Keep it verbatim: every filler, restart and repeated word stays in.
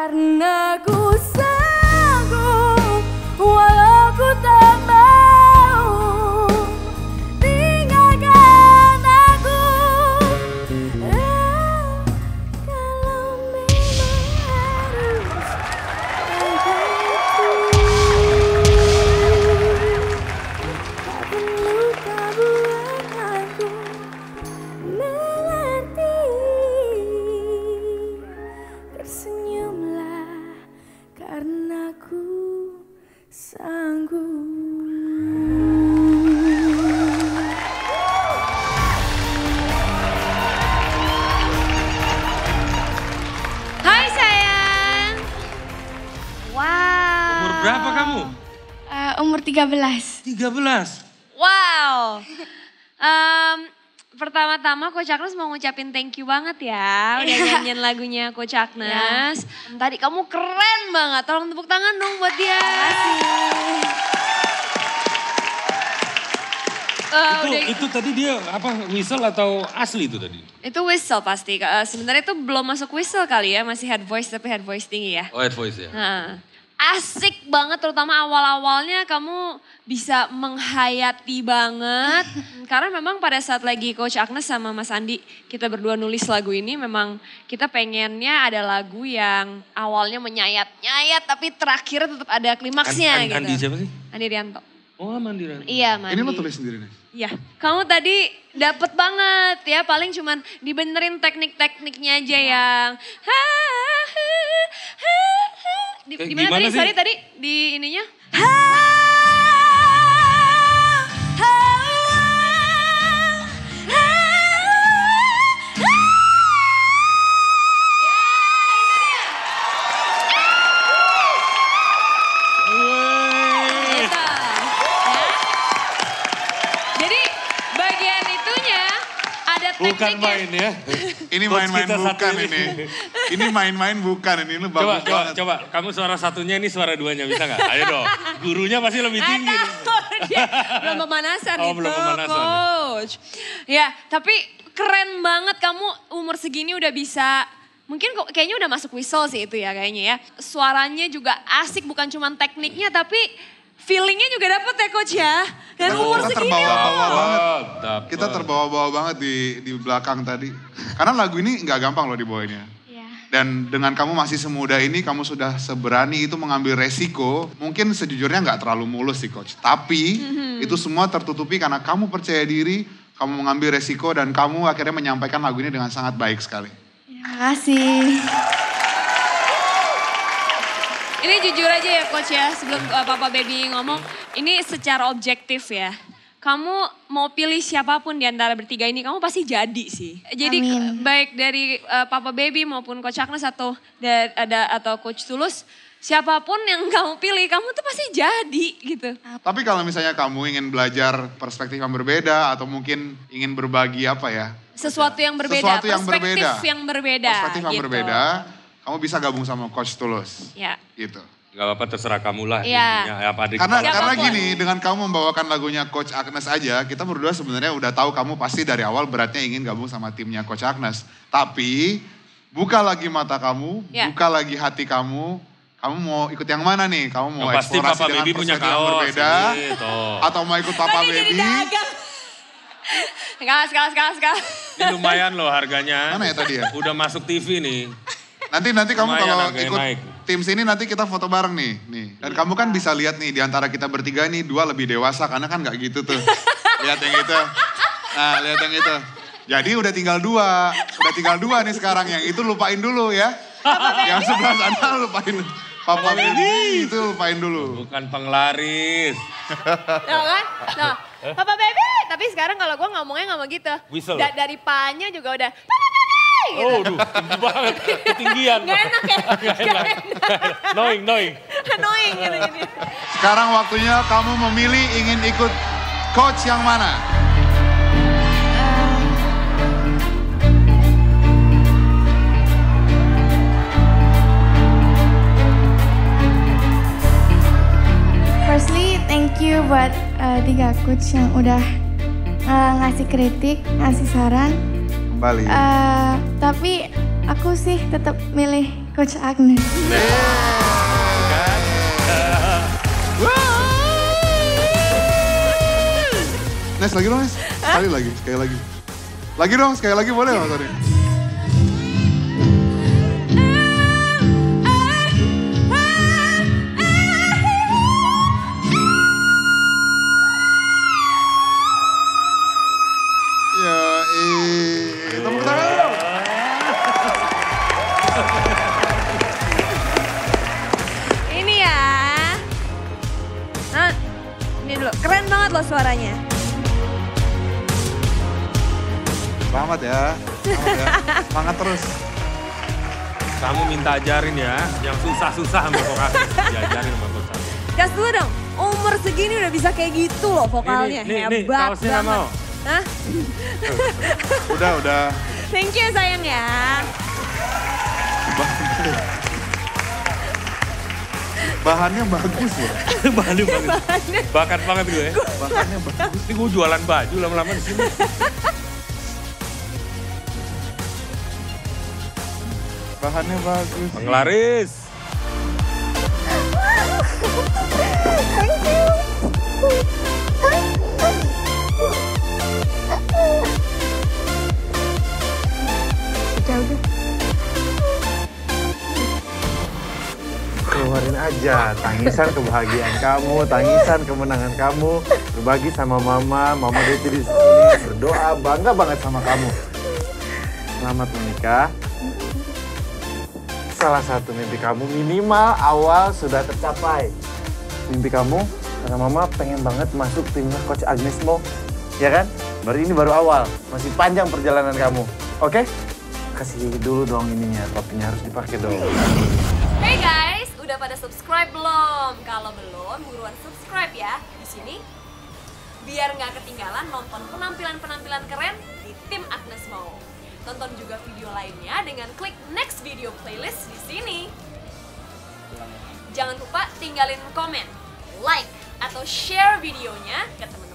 Karena ku sanggup walau ku tak mau tinggalkan aku. Ah, kalau memang harus begitu, tak perlu kau buat aku mengerti. Tersenyumlah karena ku sanggup. Hai sayang. Wow. Umur berapa kamu? Uh, umur tiga belas. tiga belas. Wow. Em, pertama-tama Coach Agnes mau ngucapin thank you banget ya. Udah nyanyiin lagunya Coach Agnes. Tadi kamu keren banget. Tolong tepuk tangan dong buat dia. Uh, itu, udah, itu tadi dia apa whistle atau asli itu tadi? itu whistle pasti. Uh, sebenarnya itu belum masuk whistle kali ya. Masih head voice tapi head voice tinggi ya. Oh, head voice ya. Nah, asik banget terutama awal-awalnya kamu bisa menghayati banget. Karena memang pada saat lagi Coach Agnes sama Mas Andi kita berdua nulis lagu ini memang kita pengennya ada lagu yang awalnya menyayat-nyayat tapi terakhir tetap ada klimaksnya An- An- gitu. Andi siapa sih? Andi Rianto. Oh, Mandiran. Iya, Mandi. Ini lo tulis sendiri nih? Iya, kamu tadi dapet banget ya, paling cuman dibenerin teknik-tekniknya aja yang ha, ha, ha, ha. Di, Kayak di mana gimana tadi? sih? Sorry tadi di ininya. Ha, ha, ha, ha. Wey. Gitu. Ya. Jadi bagian itunya ada tekniknya. Bukan main ya. Ini Coach main-main kita satu bukan ini. ini. Ini main-main bukan ini. Ini Coba, bagus coba, banget. coba. Kamu suara satunya, ini suara duanya. Bisa nggak? Ayo dong. Gurunya pasti lebih Nggak tinggi. nih. tahu, dia belum pemanasan Oh, itu, belum pemanasan ya. Coach. Ya, tapi keren banget kamu umur segini udah bisa, mungkin kok kayaknya udah masuk whistle sih itu ya kayaknya ya. Suaranya juga asik, bukan cuma tekniknya tapi feelingnya juga dapet ya Coach ya. Dan Kita- umur kita segini. terbawa-bawa loh. banget. Oh, dapet. Kita terbawa-bawa banget di di belakang tadi. Karena lagu ini nggak gampang loh dibawainnya. Iya. Dan dengan kamu masih semuda ini, kamu sudah seberani itu mengambil resiko. Mungkin sejujurnya nggak terlalu mulus sih Coach. Tapi itu semua tertutupi karena kamu percaya diri, kamu mengambil resiko dan kamu akhirnya menyampaikan lagu ini dengan sangat baik sekali. Terima kasih. Ini jujur aja ya Coach ya, sebelum uh, Papa Baby ngomong, ini secara objektif ya. Kamu mau pilih siapapun di antara bertiga ini, kamu pasti jadi sih. Jadi Amin. baik dari uh, Papa Baby maupun Coach Agnes atau da- ada atau Coach Tulus, siapapun yang kamu pilih, kamu tuh pasti jadi gitu. Tapi kalau misalnya kamu ingin belajar perspektif yang berbeda atau mungkin ingin berbagi apa ya? Sesuatu yang berbeda, Sesuatu yang perspektif berbeda. yang berbeda. Perspektif yang gitu. berbeda, kamu bisa gabung sama Coach Tulus. Ya. Gitu. Gak apa-apa, terserah kamu lah. Iya. intinya. Apa di Karena kepala karena kamu. gini, dengan kamu membawakan lagunya Coach Agnes aja, kita berdua sebenarnya udah tahu kamu pasti dari awal beratnya ingin gabung sama timnya Coach Agnes. Tapi buka lagi mata kamu, Ya. buka lagi hati kamu. Kamu mau ikut yang mana nih? Kamu mau Yang pasti eksplorasi Papa dengan Baby punya perspektif yang kaos berbeda, ini, tuh. atau mau ikut Papa Tadi jadi Baby? dagang. Kalas, kalas, kalas, kalas. Ini lumayan loh harganya. Mana ya tadi ya? Udah masuk T V nih. Nanti nanti kamu Lumayan kalau harganya ikut naik. tim sini nanti kita foto bareng nih, nih. Dan kamu kan bisa lihat nih di antara kita bertiga nih dua lebih dewasa karena kan nggak gitu tuh. Lihat yang itu. Nah, lihat yang itu. Jadi udah tinggal dua, udah tinggal dua nih sekarang yang itu lupain dulu ya. Yang sebelah sana lupain. Papa Baby itu lupain dulu. Bukan penglaris. Nah kan? Nah, Papa Baby. Tapi sekarang kalau gue ngomongnya ngomong gitu. Whistle. Da- dari pa-nya juga udah Papa Baby gitu. Oh, duh, tinggi banget. Ketinggian. Gak enak ya? Gak enak. Knowing, knowing. Annoying gitu gini. Sekarang waktunya kamu memilih ingin ikut coach yang mana? Firstly, thank you buat uh, tiga coach yang udah uh, ngasih kritik, ngasih saran. Kembali. Uh, tapi aku sih tetap milih Coach Agnes. Kan? Nes, lagi dong Nes. Sekali lagi, sekali lagi. Lagi dong, sekali lagi boleh Mas Tony? Ya, eh, tepuk tangan dong. Ini ya. Nah, ini dulu. Keren banget loh suaranya. Selamat ya, selamat ya. Semangat terus. Kamu minta ajarin ya, yang susah-susah sama vokalnya. Diajarin sama Coach Agnes. Gas dulu dong. Umur segini udah bisa kayak gitu loh vokalnya. Nih, nih, nih, Hebat kaosnya nggak banget. mau. Hah? Udah, udah. Thank you sayang ya. Bahannya bagus loh. Bahannya bagus. Bakat banget gue. Bahannya bagus. Ini gue jualan baju lama-lama di sini. Bahannya bagus. Bang Laris. Udah, udah. Keluarin aja tangisan kebahagiaan kamu, tangisan kemenangan kamu. Berbagi sama mama, mama Deti di sini berdoa bangga banget sama kamu. Selamat menikah. Salah satu mimpi kamu minimal awal sudah tercapai. Mimpi kamu karena mama pengen banget masuk timnya Coach Agnes Mo. Ya kan? Baru ini baru awal, masih panjang perjalanan kamu. Oke? Kasih dulu dong ininya, topinya harus dipakai dong. Hey guys, udah pada subscribe belum? Kalau belum, buruan subscribe ya di sini. Biar nggak ketinggalan nonton penampilan-penampilan keren di tim Agnes Mo. Tonton juga video lainnya dengan klik next video playlist di sini. Jangan lupa tinggalin komen, like, atau share videonya ke teman